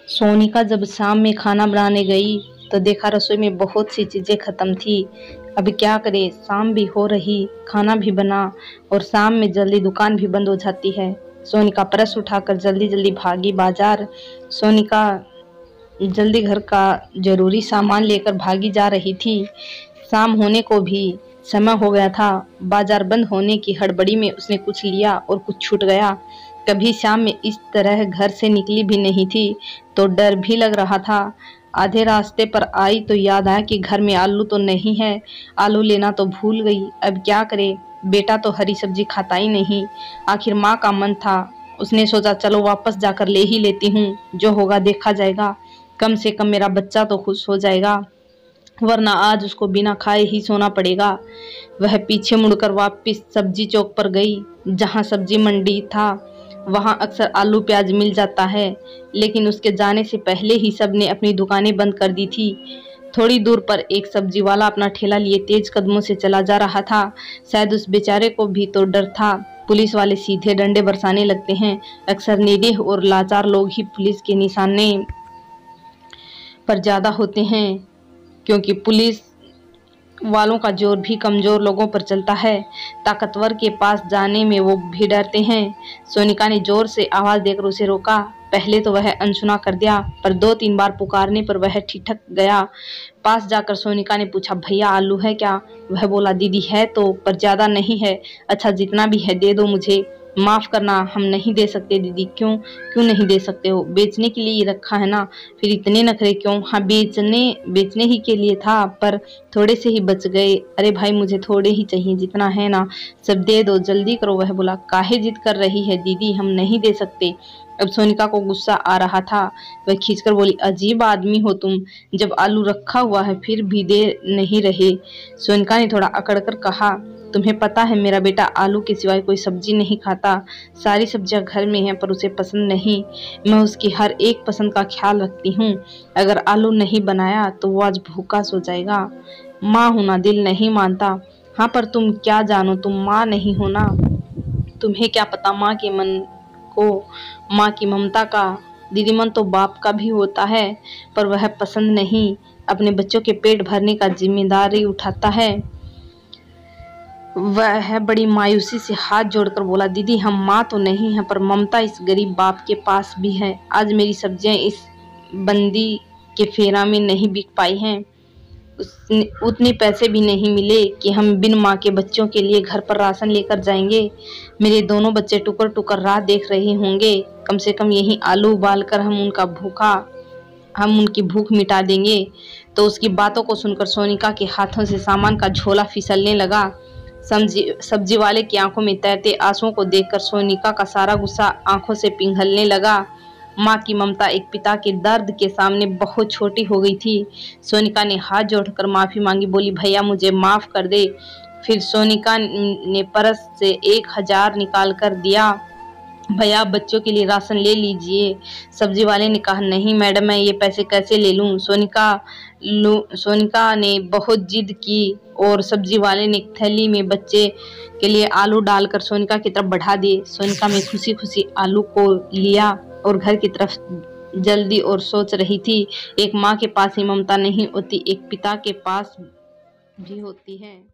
सोनिका जब शाम में खाना बनाने गई तो देखा रसोई में बहुत सी चीज़ें ख़त्म थी। अब क्या करे, शाम भी हो रही, खाना भी बना और शाम में जल्दी दुकान भी बंद हो जाती है। सोनिका पर्स उठाकर जल्दी जल्दी भागी बाजार। सोनिका जल्दी घर का जरूरी सामान लेकर भागी जा रही थी। शाम होने को भी समय हो गया था। बाजार बंद होने की हड़बड़ी में उसने कुछ लिया और कुछ छूट गया। कभी शाम में इस तरह घर से निकली भी नहीं थी, तो डर भी लग रहा था। आधे रास्ते पर आई तो याद आया कि घर में आलू तो नहीं है। आलू लेना तो भूल गई। अब क्या करे, बेटा तो हरी सब्जी खाता ही नहीं। आखिर माँ का मन था। उसने सोचा चलो वापस जाकर ले ही लेती हूँ, जो होगा देखा जाएगा। कम से कम मेरा बच्चा तो खुश हो जाएगा, वरना आज उसको बिना खाए ही सोना पड़ेगा। वह पीछे मुड़कर वापस सब्जी चौक पर गई। जहाँ सब्जी मंडी था वहाँ अक्सर आलू प्याज मिल जाता है, लेकिन उसके जाने से पहले ही सबने अपनी दुकानें बंद कर दी थी। थोड़ी दूर पर एक सब्जी वाला अपना ठेला लिए तेज कदमों से चला जा रहा था। शायद उस बेचारे को भी तो डर था। पुलिस वाले सीधे डंडे बरसाने लगते हैं। अक्सर निरीह और लाचार लोग ही पुलिस के निशाने पर ज्यादा होते हैं, क्योंकि पुलिस वालों का जोर भी कमजोर लोगों पर चलता है। ताकतवर के पास जाने में वो भी डरते हैं। सोनिका ने जोर से आवाज देकर उसे रोका। पहले तो वह अनसुना कर दिया, पर 2-3 बार पुकारने पर वह ठिठक गया। पास जाकर सोनिका ने पूछा, भैया आलू है क्या? वह बोला, दीदी है तो, पर ज्यादा नहीं है। अच्छा जितना भी है दे दो मुझे। माफ करना, हम नहीं दे सकते दीदी। क्यों क्यों नहीं दे सकते हो? बेचने के लिए ही रखा है ना, फिर इतने नखरे क्यों? हाँ बेचने ही के लिए था, पर थोड़े से ही बच गए। अरे भाई मुझे थोड़े ही चाहिए, जितना है ना सब दे दो, जल्दी करो। वह बोला, काहे जिद कर रही है दीदी, हम नहीं दे सकते। अब सोनिका को गुस्सा आ रहा था। वह खींचकर बोली, अजीब आदमी हो तुम, जब आलू रखा हुआ है फिर भी दे नहीं रहे। सोनिका ने थोड़ा अकड़कर कहा, तुम्हें पता है मेरा बेटा आलू के सिवाय कोई सब्जी नहीं खाता। सारी सब्जियां घर में हैं पर उसे पसंद नहीं। मैं उसकी हर एक पसंद का ख्याल रखती हूँ। अगर आलू नहीं बनाया तो वो आज भूखा सो जाएगा। माँ होना दिल नहीं मानता। हाँ पर तुम क्या जानो, तुम माँ नहीं हो ना। तुम्हें क्या पता माँ के मन को, माँ की ममता का। दीदी मन तो बाप का भी होता है, पर वह पसंद नहीं। अपने बच्चों के पेट भरने का जिम्मेदारी उठाता है। वह बड़ी मायूसी से हाथ जोड़कर बोला, दीदी हम माँ तो नहीं हैं, पर ममता इस गरीब बाप के पास भी है। आज मेरी सब्जियां इस बंदी के फेरा में नहीं बिक पाई हैं। उतने पैसे भी नहीं मिले कि हम बिन माँ के बच्चों के लिए घर पर राशन लेकर जाएंगे। मेरे दोनों बच्चे टुकर टुकर राह देख रहे होंगे। कम से कम यही आलू उबाल कर हम उनकी भूख मिटा देंगे। तो उसकी बातों को सुनकर सोनिका के हाथों से सामान का झोला फिसलने लगा। सब्जी वाले की आंखों में तैरते आंसुओं को देखकर सोनिका का सारा गुस्सा आंखों से पिघलने लगा। माँ की ममता एक पिता के दर्द के सामने बहुत छोटी हो गई थी। सोनिका ने हाथ जोड़कर माफी मांगी, बोली, भैया मुझे माफ कर दे। फिर सोनिका ने पर्स से 1000 निकाल कर दिया। भैया बच्चों के लिए राशन ले लीजिए। सब्जी वाले ने कहा, नहीं मैडम, मैं ये पैसे कैसे ले लूं? सोनिका ने बहुत जिद की और सब्जी वाले ने थैली में बच्चे के लिए आलू डालकर सोनिका की तरफ बढ़ा दिए। सोनिका में खुशी खुशी आलू को लिया और घर की तरफ जल्दी और सोच रही थी, एक माँ के पास ही ममता नहीं होती, एक पिता के पास भी होती है।